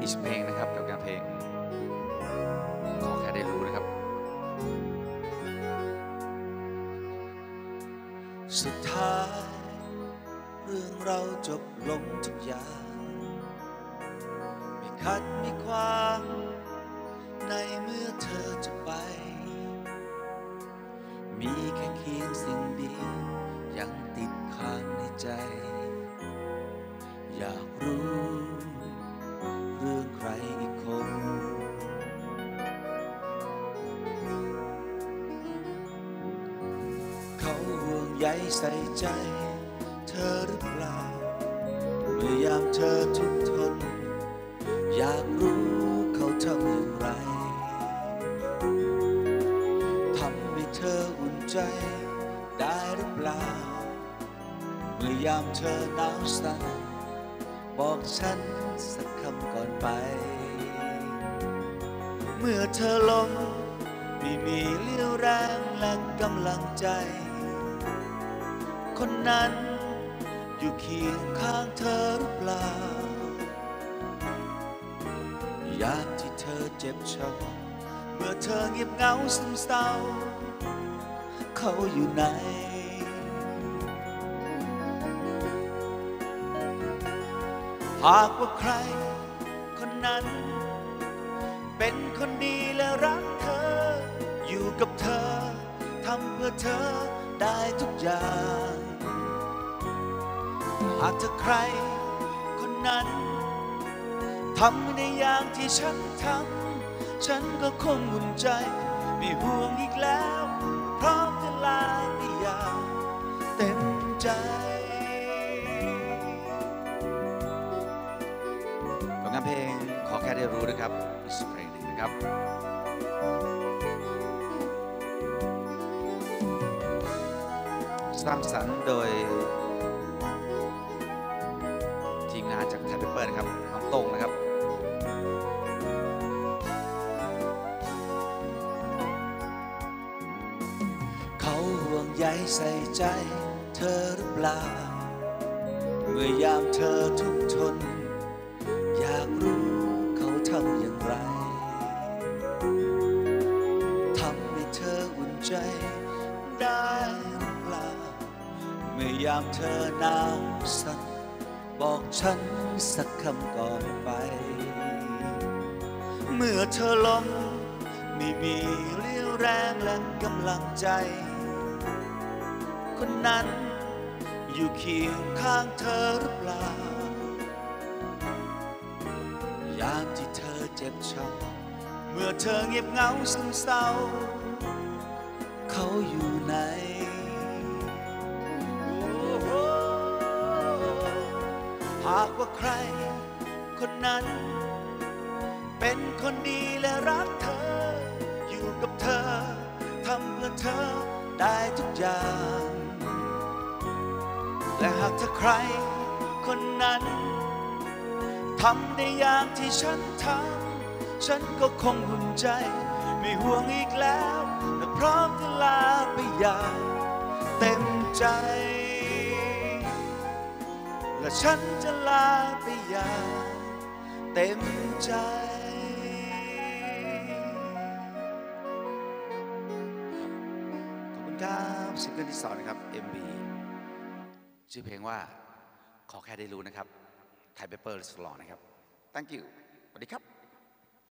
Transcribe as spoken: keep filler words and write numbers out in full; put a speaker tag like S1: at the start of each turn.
S1: อีกเพลงนะครับกับงานเพลงขอแค่ได้รู้นะครับ
S2: สุดท้ายเรื่องเราจบลงทุกอย่างไม่ขัดไม่ขวางในเมื่อเธอจะไปมีแค่เพียงสิ่งเดียวยังติดค้างในใจอยากรู้เรื่องใครอีกคนเขาห่วงใยใส่ใจเธอหรือเปล่าเมื่อยามเธอทุกข์ทนอยากรู้เขาทำอย่างไรทำให้เธออุ่นใจได้หรือเปล่าเมื่อยามเธอหนาวสั่นบอกฉันสักคำก่อนไปเมื่อเธอล้มไม่มีเรี่ยวแรงและกำลังใจคนนั้นอยู่เคียงข้างเธอหรือเปล่ายามที่เธอเจ็บช้ำเมื่อเธอเงียบเหงาซึมเศร้าเขาอยู่ไหนหากว่าใครคนนั้นเป็นคนดีและรักเธออยู่กับเธอทำเพื่อเธอได้ทุกอย่างหากเธอใครคนนั้นทำในอย่างที่ฉันทำฉันก็คงอุ่นใจไม่ห่วงอีกแล้วพร้อมจะลาไปอย่างเต็มใจ
S1: กับงานเพลงขอแค่ได้รู้นะครับอีกเพลงหนึ่งนะครับสร้างสรรค์โดยทีมงานจากไทยเปเปอร์นะครับน้องตงนะครับ
S2: เขาห่วงใยใส่ใจเธอหรือเปล่าเมื่อยามเธอทุกข์ทนอยากรู้เขาทำอย่างไรทำให้เธออุ่นใจได้หรือเปล่าเมื่อยามเธอหนาวสั่นบอกฉันสักคำก่อนไปเมื่อเธอล้มไม่มีเรี่ยวแรงและกำลังใจคนนั้นอยู่เคียงข้างเธอหรือเปล่ายามที่เธอเจ็บช้ำเมื่อเธอเงียบเหงาซึมเศร้าเขาอยู่ไหนหากว่าใครคนนั้นเป็นคนดีและรักเธออยู่กับเธอทำเพื่อเธอได้ทุกอย่างและหากเธอใครคนนั้นทำในอย่างที่ฉันทำฉันก็คงอุ่นใจไม่ห่วงอีกแล้วและพร้อมจะลาไปอย่างเต็มใจและฉันจะลาไปอย่างเต็มใจขอบคุณครับซิงเกิลที่สองนะครับ เอ็ม วี
S1: ชื่อเพลงว่าขอแค่ได้รู้นะครับไทยเปเปอร์สลอนะครับ thank you สวัสดีครับ